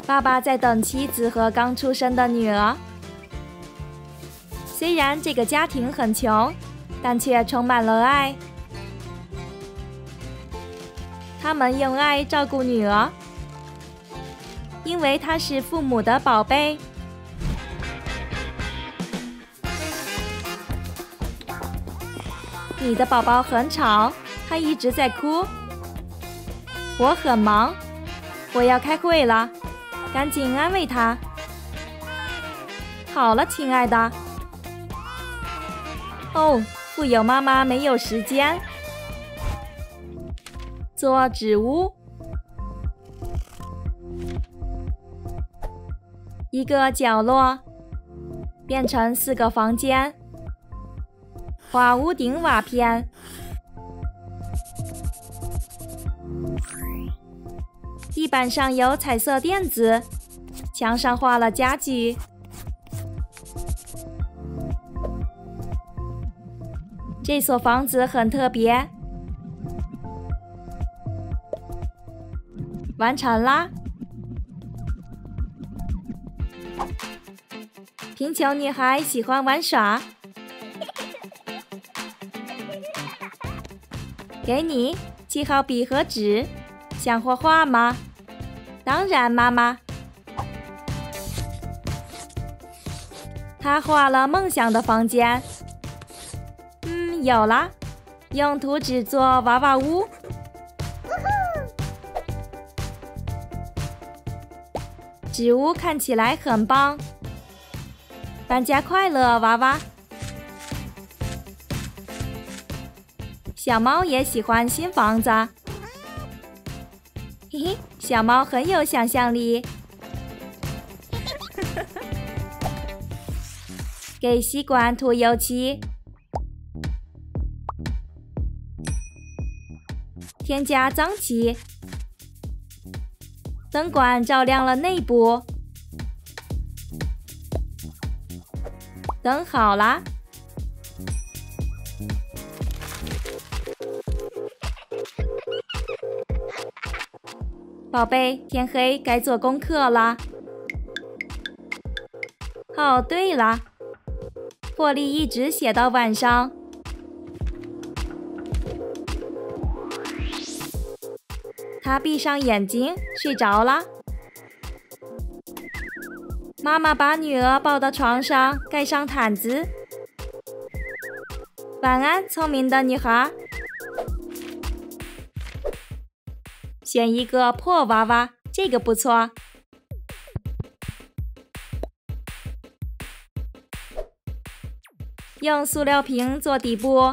爸爸在等妻子和刚出生的女儿。虽然这个家庭很穷，但却充满了爱。他们用爱照顾女儿，因为她是父母的宝贝。你的宝宝很吵，他一直在哭。我很忙，我要开会了，赶紧安慰他。好了，亲爱的。哦，富有妈妈没有时间。做纸屋，一个角落变成4个房间。画屋顶瓦片，地板上有彩色垫子，墙上画了家具。这所房子很特别。完成啦！贫穷女孩喜欢玩耍。给你，记好笔和纸。想画画吗？当然，妈妈。她画了梦想的房间。有啦，用图纸做娃娃屋。纸屋看起来很棒。搬家快乐，娃娃。小猫也喜欢新房子。嘿嘿，小猫很有想象力。给吸管涂油漆。添加脏气。灯管照亮了内部。灯好啦。宝贝，天黑该做功课啦。哦，对了，茉莉一直写到晚上。她闭上眼睛睡着了。妈妈把女儿抱到床上，盖上毯子。晚安，聪明的女孩。选一个破娃娃，这个不错。用塑料瓶做底部。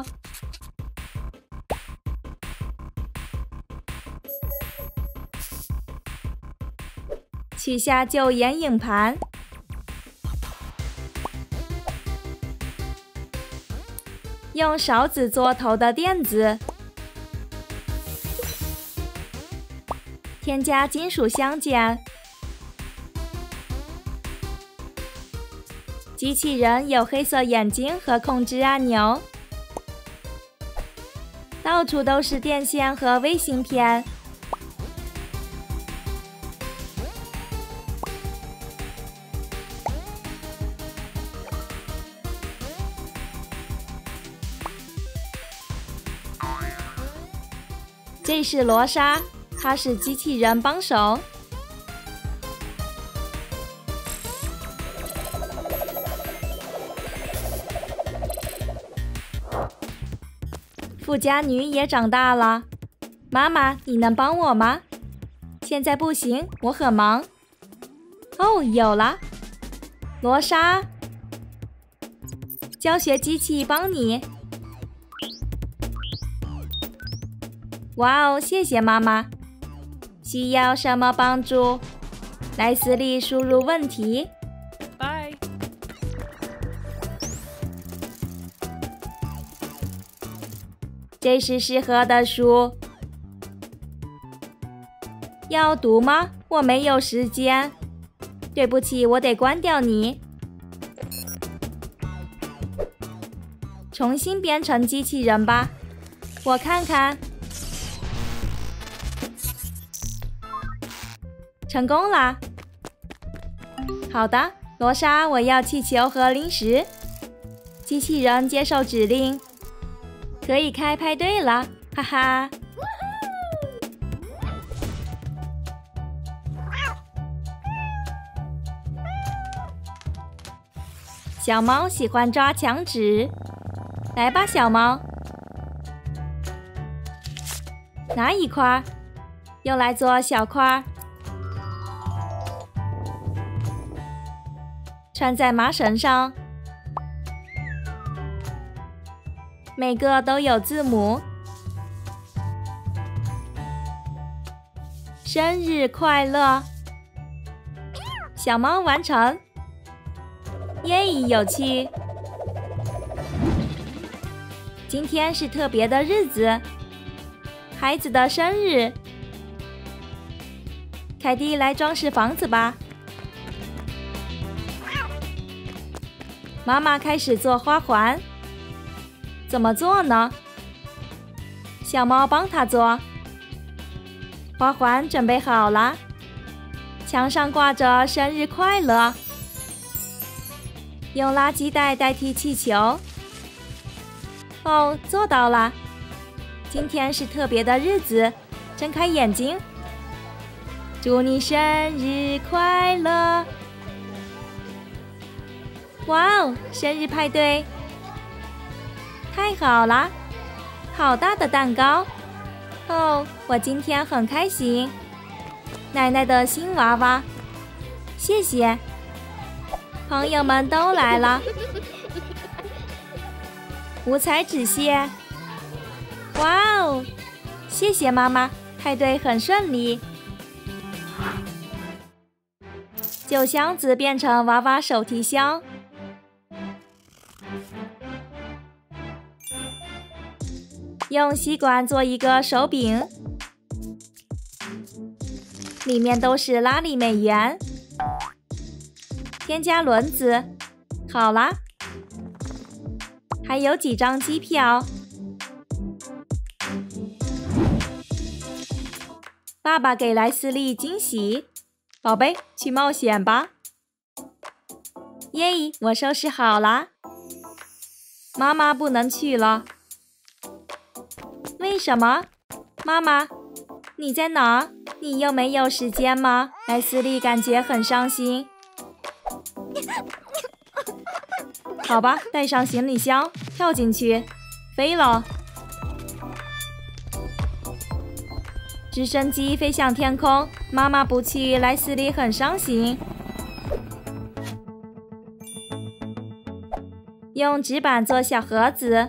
取下旧眼影盘。用勺子做头的垫子。添加金属相间。机器人有黑色眼睛和控制按钮。到处都是电线和微芯片。这是罗莎，她是机器人帮手。富家女也长大了。妈妈，你能帮我吗？现在不行，我很忙。哦，有了，罗莎，教学机器帮你。哇哦，谢谢妈妈。需要什么帮助？莱斯利输入问题。 拜。 这是适合的书。要读吗？我没有时间。对不起，我得关掉你。重新编程机器人吧。我看看。成功啦！ 好的，罗莎，我要气球和零食。机器人接受指令，可以开派对了，哈哈。小猫喜欢抓墙纸，来吧，小猫。拿一块，用来做小块，穿在麻绳上，每个都有字母。生日快乐！小猫完成，耶，有趣！今天是特别的日子，孩子的生日。凯蒂，来装饰房子吧。妈妈开始做花环，怎么做呢？小猫帮她做。花环准备好了，墙上挂着生日快乐。用垃圾袋代替气球。哦，做到了！今天是特别的日子，睁开眼睛。祝你生日快乐！哇哦，生日派对！太好了，好大的蛋糕！哦，我今天很开心。奶奶的新娃娃，谢谢。朋友们都来了，五彩纸屑。哇哦，谢谢妈妈，派对很顺利。旧箱子变成娃娃手提箱。用吸管做一个手柄，里面都是拉力美元。添加轮子，好啦，还有几张机票。爸爸给莱斯利惊喜，宝贝，去冒险吧！耶，我收拾好啦。妈妈不能去了。为什么？妈妈，你在哪？你又没有时间吗？莱斯利感觉很伤心。好吧，带上行李箱，跳进去，飞了。直升机飞向天空，妈妈不去，莱斯利很伤心。用纸板做小盒子。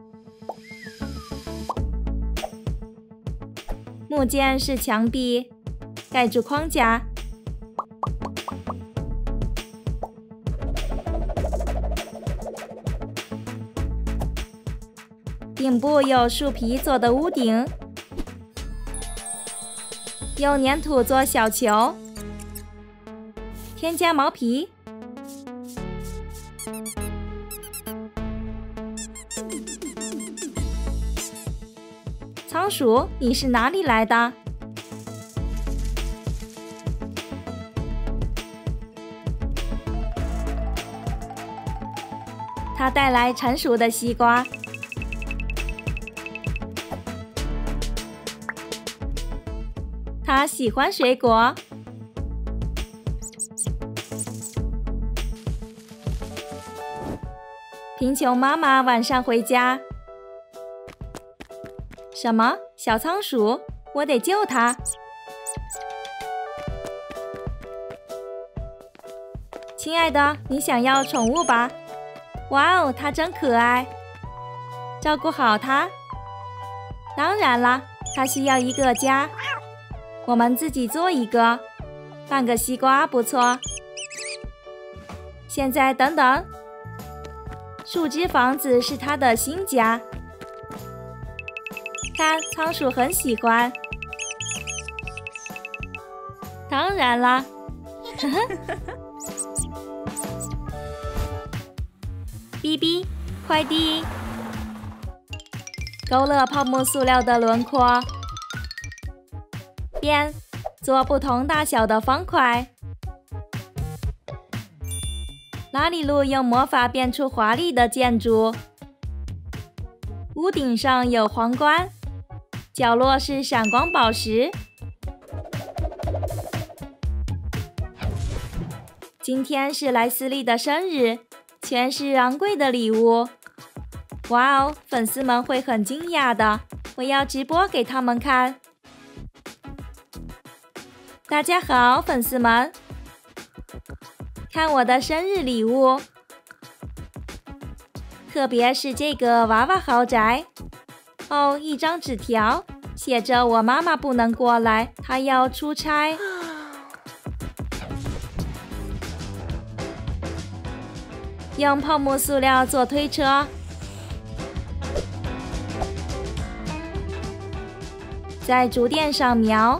木件是墙壁，盖住框架。顶部有树皮做的屋顶。用粘土做小球。添加毛皮。仓鼠，你是哪里来的？他带来成熟的西瓜。他喜欢水果。贫穷妈妈晚上回家。什么？小仓鼠？我得救它！亲爱的，你想要宠物吧？哇哦，它真可爱！照顾好它。当然啦，它需要一个家。我们自己做一个。半个西瓜不错。现在等等，树枝房子是它的新家。看，仓鼠很喜欢。当然啦，呵呵。哔哔，快递。勾勒泡沫塑料的轮廓。边，做不同大小的方块。 拉里路用魔法变出华丽的建筑，屋顶上有皇冠，角落是闪光宝石。今天是莱斯利的生日，全是昂贵的礼物。哇哦，粉丝们会很惊讶的，我要直播给他们看。大家好，粉丝们，看我的生日礼物，特别是这个娃娃豪宅。哦，一张纸条，写着我妈妈不能过来，她要出差。用泡沫塑料做推车，在竹垫上描，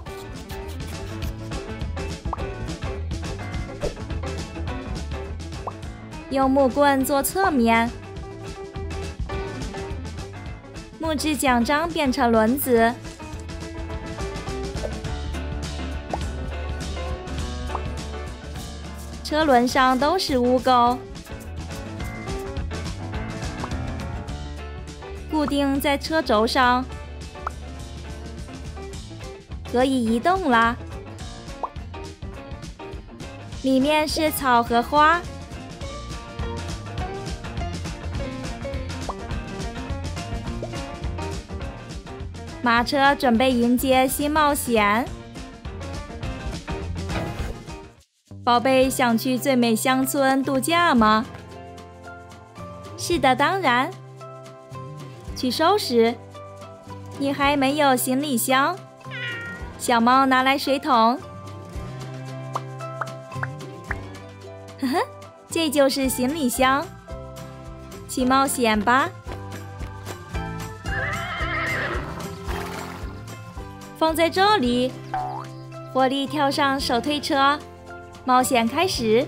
用木棍做侧面，木质奖章变成轮子，车轮上都是污垢。固定在车轴上，可以移动啦。里面是草和花，马车准备迎接新冒险。宝贝，想去最美乡村度假吗？是的，当然。去收拾，你还没有行李箱。小猫拿来水桶，呵呵，这就是行李箱。去冒险吧！放在这里。活力跳上手推车，冒险开始。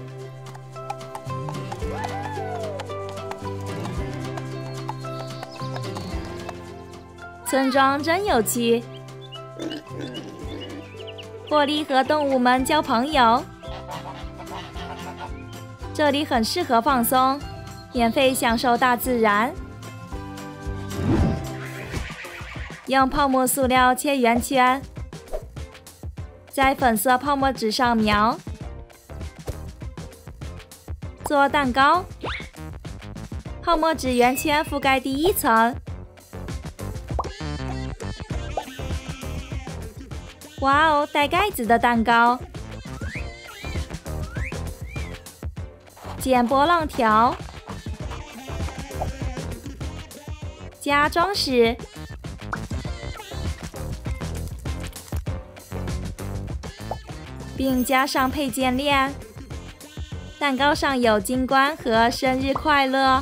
村庄真有趣，霍利和动物们交朋友。这里很适合放松，免费享受大自然。用泡沫塑料切圆圈，在粉色泡沫纸上描，做蛋糕。泡沫纸圆圈覆盖第一层。哇哦，带盖子的蛋糕，剪波浪条，加装饰，并加上配件链。蛋糕上有金冠和生日快乐。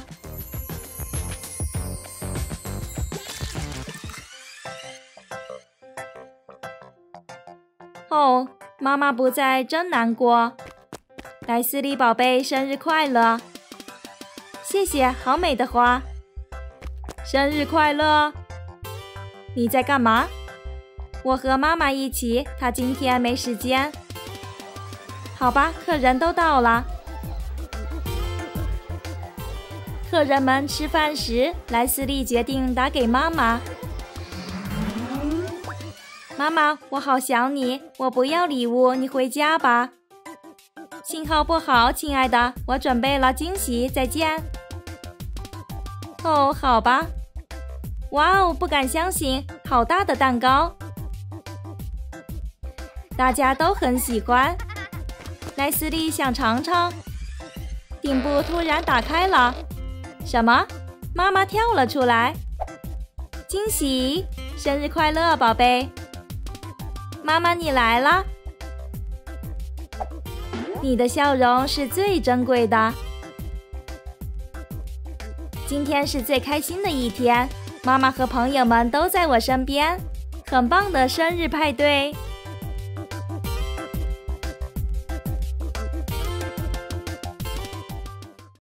哦，妈妈不在，真难过。莱斯利宝贝，生日快乐！谢谢，好美的花。生日快乐！你在干嘛？我和妈妈一起，她今天没时间。好吧，客人都到了。客人们吃饭时，莱斯利决定打给妈妈。妈妈，我好想你，我不要礼物，你回家吧。信号不好，亲爱的，我准备了惊喜，再见。哦，好吧。哇哦，不敢相信，好大的蛋糕。大家都很喜欢。莱斯利想尝尝。顶部突然打开了。什么？妈妈跳了出来。惊喜！生日快乐，宝贝。妈妈，你来了。你的笑容是最珍贵的。今天是最开心的一天，妈妈和朋友们都在我身边，很棒的生日派对。